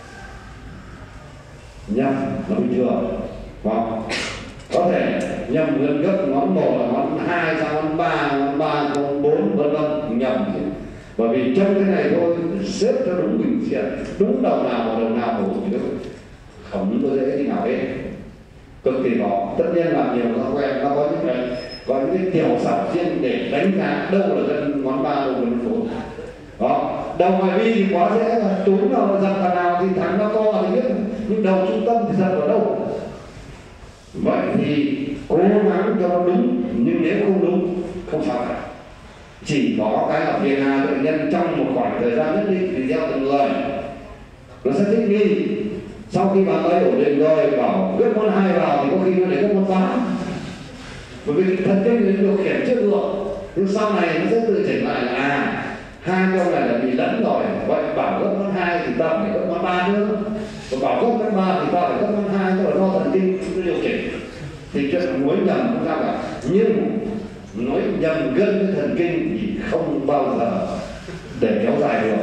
nhầm là bình thường, không? Có thể nhầm gân gấp ngón một là ngón hai sang ngón ba, ngón ba ngón bốn vân vân, nhầm gì. Bởi vì trong cái này thôi xếp cho đúng bình diện, đúng đầu nào vào đầu nào của mình được, không có dễ đi nào hết, cực kỳ khó. Tất nhiên là nhiều nó quen, nó có những cái có những cái tiểu xảo riêng để đánh giá đâu là gân ngón ba, đâu là gân bốn. Đó, đầu ngoài bi thì quá dễ, là túi nào dập vào nào thì thắng nó to thì biết, nhưng đầu trung tâm thì dập ở đâu. Vậy thì cố gắng cho nó đúng, nhưng nếu không đúng không sao cả. Chỉ có cái là phiền hà bệnh nhân trong một khoảng thời gian nhất định thì theo từng người nó sẽ thích nghi. Sau khi bạn ấy ổn định rồi bảo gấp ngón hai vào thì có khi nó để gấp ngón ba, bởi vì thần kinh nó điều khiển trước được, nhưng sau này nó sẽ tự chỉnh lại là à hai câu này là bị lẫn rồi, vậy bảo gấp ngón hai thì ta phải gấp ngón ba nữa, và bảo gấp ngón ba thì ta phải gấp ngón hai, tức là do thần kinh nó điều chỉnh. Thì chuyện nối nhầm không sao cả, nhưng nối nhầm gân với thần kinh thì không bao giờ để kéo dài được.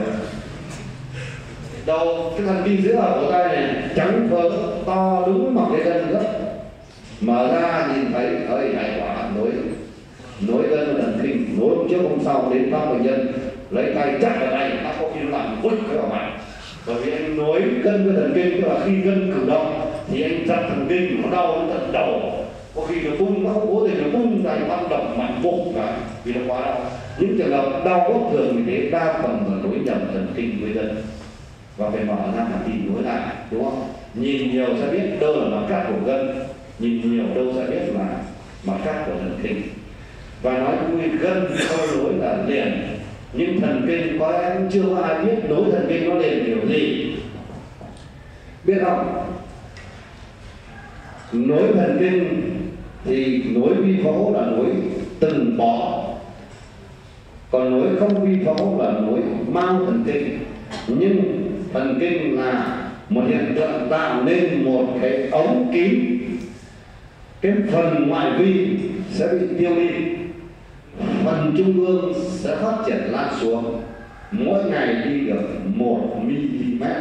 Đầu cái thần kinh giữa ở cổ tay này trắng phớ to đúng bằng cái gân gấp, mở ra nhìn thấy ơi hay quá, nối nối gân với thần kinh, nối trước hôm sau đến thăm bệnh nhân lấy tay chắc vào đây, nó có khi nó làm vứt cái vào mặt. Bởi vì anh nối gân với thần kinh, tức là khi gân cử động thì anh giật thần kinh, nó đau đến tận đầu, có khi nó bung, nó không cố tình nó bung ra bắt động mạnh vùng cả vì nó quá đau. Những trường hợp đau bất thường như thế đa phần là nối nhầm thần kinh với gân, và phải mở ra mà tìm nối lại, đúng không? Nhìn nhiều sẽ biết đâu là mặt cắt của gân, nhìn nhiều đâu sẽ biết là mặt cắt của thần kinh. Và nói vui, gân không nối là liền, nhưng thần kinh có lẽ chưa có ai biết nối thần kinh nó liền kiểu gì, biết không? Nối thần kinh thì nối vi phẫu là nối từng bó, còn nối không vi phẫu là nối mang thần kinh. Nhưng thần kinh là một hiện tượng tạo nên một cái ống kín, cái phần ngoại vi sẽ bị tiêu đi, phần trung ương sẽ phát triển lan xuống, mỗi ngày đi được một mi-li-mét.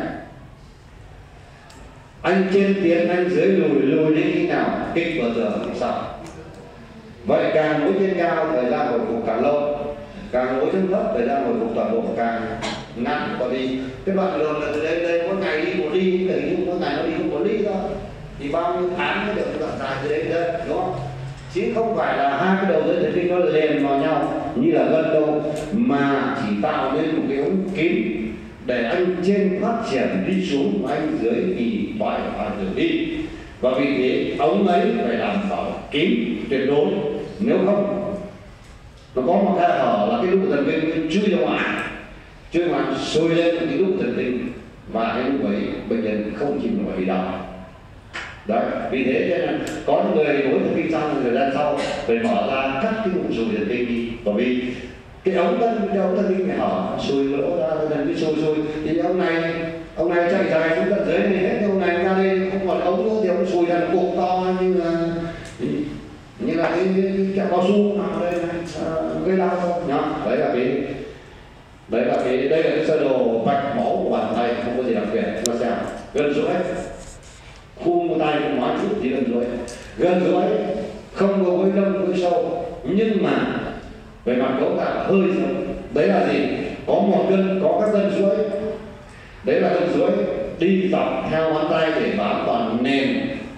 Anh trên tiến, anh dưới lùi, lùi đến khi nào kích vào tường thì sao? Vậy càng nối trên cao thời gian hồi phục càng lâu, càng nối trên thấp thời gian hồi phục toàn bộ càng ngắn. Bởi vì cái đoạn đường là từ đây đây mỗi ngày đi một ly, nhưng mỗi ngày nó đi một ly thôi, thì bao nhiêu tháng mới được cái đoạn dài từ đây đến đây, đúng không? Chứ không phải là hai cái đầu dây thần kinh nó liền vào nhau như là gân đâu, mà chỉ tạo nên một cái ống kín để anh trên phát triển đi xuống, anh dưới thì phải phải được đi. Và vì thế ống ấy phải đảm bảo kín tuyệt đối, nếu không nó có một khe hở là cái lúc thần kinh chui ra ngoài, chui ngoài sôi lên cái lúc thần kinh, và cái lúc ấy bệnh nhân không chịu nổi vì đau. Đấy, vì thế cho nên có những người nối thần kinh xong thời gian sau phải mở ra cắt cái bụng sùi thần kinh đi, bởi vì cái ống tân cái ống thần kinh phải hở, sùi lỗ ra thần kinh sùi sùi thì ông này ông này chạy dài xuống tận dưới này hết, ông này ra đây không còn ống nữa thì ông sùi ra cục to như là như là cái kẹo cao su nào đây này, gây đau không nhá. Đấy là cái đấy là cái đây là cái sơ đồ mạch máu của bàn tay, không có gì đặc biệt. Nó sẽ gần rưỡi khu một tay cũng nói chút thì gần rưỡi, gần rưỡi không có gối đông gối sâu, nhưng mà về mặt cấu tạo hơi sâu. Đấy là gì? Có một gân, có các gân rưỡi, đấy là gân rưỡi đi dọc theo ngón tay để bám vào nền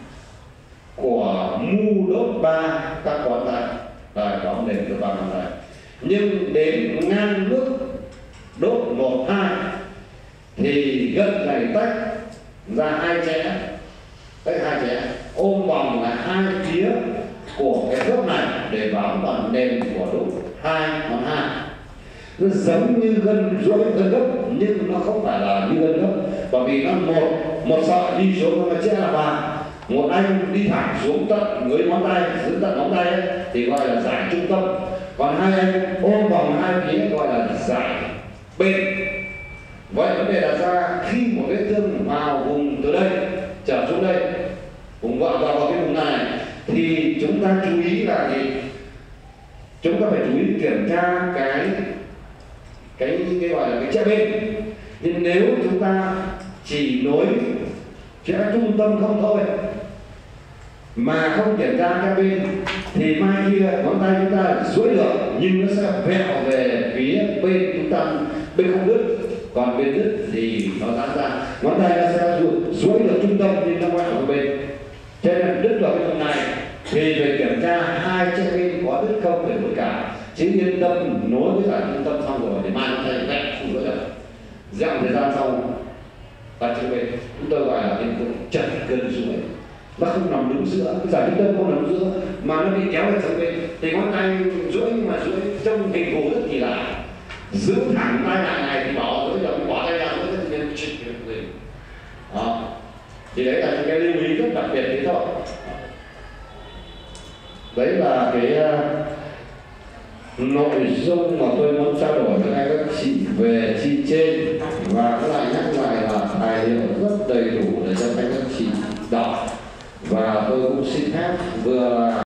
của mu đốt ba các ngón tay, rồi có nền của ba ngón tay. Nhưng đến ngang bước đốt một hai thì gân này tách ra hai chẽ, tách hai chẽ ôm vòng là hai phía của cái khớp này để bám vào nền của đốt hai ngón hai. Nó giống như gân duỗi gân gấp, nhưng nó không phải là như gân gấp, bởi vì nó một một sợi đi xuống nó sẽ là ba, một anh đi thẳng xuống tận dưới ngón tay, dưới tận ngón tay ấy, thì gọi là giải trung tâm, còn hai anh ôm vòng hai phía gọi là giải bên. Vậy vấn đề đặt ra khi một vết thương vào vùng từ đây trở xuống đây, vùng ta chú ý là gì? Chúng ta phải chú ý kiểm tra cái cái cái gọi là cái che bên. Nhưng nếu chúng ta chỉ nối che trung tâm không thôi mà không kiểm tra che bên thì mai kia ngón tay chúng ta duỗi được nhưng nó sẽ vẹo về phía bên chúng ta, bên không đứt, còn bên đứt thì nó giãn ra. Ngón tay nó sẽ duỗi được trung tâm nhưng nó vẹo vào bên, cho nên đứt vào cái phần này thì phải kiểm tra hai che bên có đứt không để nối cả, chứ yên tâm nối với cả trung tâm xong rồi để mai nó thành vẹo không nối được. Dạo thời gian sau và che bên chúng tôi gọi là hiện tượng chật cân duỗi, nó không nằm đúng giữa, cái giải trung tâm không nằm đúng giữa mà nó bị kéo về sang bên, thì ngón tay duỗi nhưng mà duỗi trong hình thù rất kỳ lạ, giữ thẳng tay lại này thì bỏ rồi giờ bỏ tay ra nó rất nên chịu được gì đó. Thì đấy là những cái lưu ý rất đặc biệt thế thôi. Đấy là cái uh, nội dung mà tôi muốn trao đổi với các chị về chi trên, và các lại nhắc lại là tài liệu rất đầy đủ để cho các chị đọc, và tôi cũng xin phép vừa